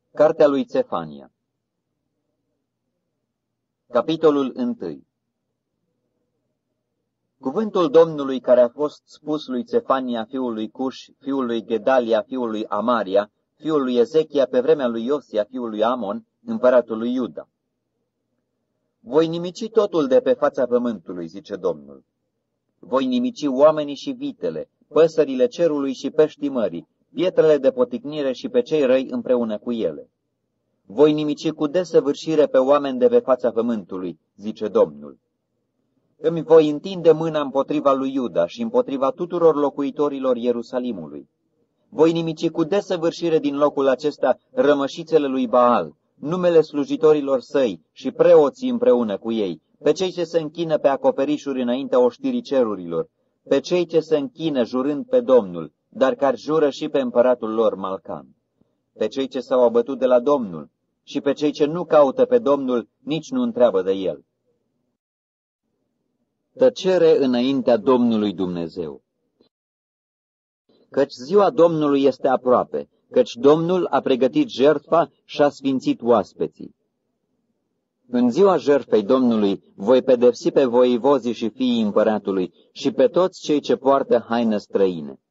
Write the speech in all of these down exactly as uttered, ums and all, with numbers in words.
Cartea lui Țefania. Capitolul unu. Cuvântul Domnului care a fost spus lui Țefania, fiul lui Cuș, fiul lui Gedalia, fiul lui Amaria, fiul lui Ezechia, pe vremea lui Iosia, fiul lui Amon, împăratul lui Iuda. Voi nimici totul de pe fața pământului, zice Domnul. Voi nimici oamenii și vitele, păsările cerului și peștii mării, pietrele de poticnire și pe cei răi împreună cu ele. Voi nimici cu desăvârșire pe oameni de pe fața pământului, zice Domnul. Îmi voi întinde mâna împotriva lui Iuda și împotriva tuturor locuitorilor Ierusalimului. Voi nimici cu desăvârșire din locul acesta rămășițele lui Baal, numele slujitorilor săi și preoții împreună cu ei, pe cei ce se închină pe acoperișuri înaintea oștirii cerurilor, pe cei ce se închină jurând pe Domnul, dar care jură și pe împăratul lor Malcan, pe cei ce s-au abătut de la Domnul și pe cei ce nu caută pe Domnul, nici nu întreabă de el. Tăcere înaintea Domnului Dumnezeu. Căci ziua Domnului este aproape, căci Domnul a pregătit jertfa și a sfințit oaspeții. În ziua jertfei Domnului voi pedepsi pe voivozii și fiii împăratului și pe toți cei ce poartă haine străine.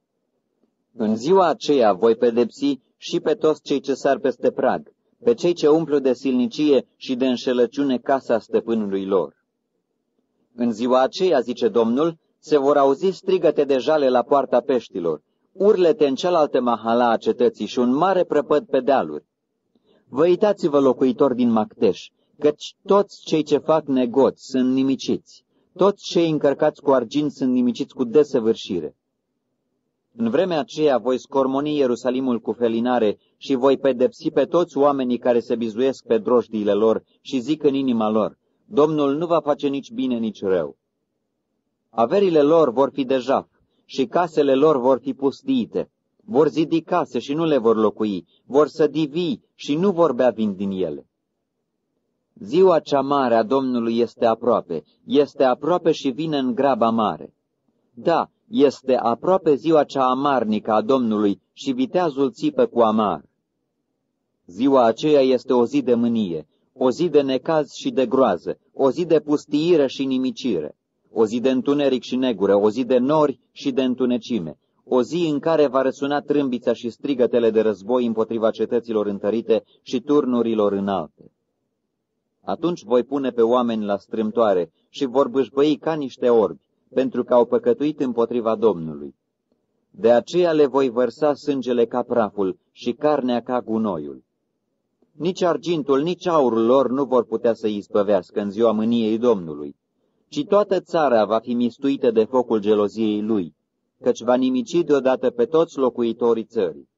În ziua aceea voi pedepsi și pe toți cei ce sar peste prag, pe cei ce umplu de silnicie și de înșelăciune casa stăpânului lor. În ziua aceea, zice Domnul, se vor auzi strigăte de jale la poarta peștilor, urlete în cealaltă mahala a cetății și un mare prăpăd pe dealuri. Vă uitați-vă, locuitori din Macteș, căci toți cei ce fac negoți sunt nimiciți, toți cei încărcați cu argint sunt nimiciți cu desăvârșire. În vremea aceea voi scormoni Ierusalimul cu felinare și voi pedepsi pe toți oamenii care se bizuiesc pe drojdiile lor și zic în inima lor, Domnul nu va face nici bine, nici rău. Averile lor vor fi de jaf și casele lor vor fi pustiite. Vor zidi case și nu le vor locui, vor sădi vii și nu vor bea vin din ele. Ziua cea mare a Domnului este aproape, este aproape și vine în graba mare. Da, este aproape ziua cea amarnică a Domnului și viteazul țipă cu amar. Ziua aceea este o zi de mânie, o zi de necaz și de groază, o zi de pustiire și nimicire, o zi de întuneric și negură, o zi de nori și de întunecime, o zi în care va răsuna trâmbița și strigătele de război împotriva cetăților întărite și turnurilor înalte. Atunci voi pune pe oameni la strâmtoare și vor bâșbăi ca niște orbi, pentru că au păcătuit împotriva Domnului. De aceea le voi vărsa sângele ca praful și carnea ca gunoiul. Nici argintul, nici aurul lor nu vor putea să izbăvească în ziua mâniei Domnului, ci toată țara va fi mistuită de focul geloziei lui, căci va nimici deodată pe toți locuitorii țării.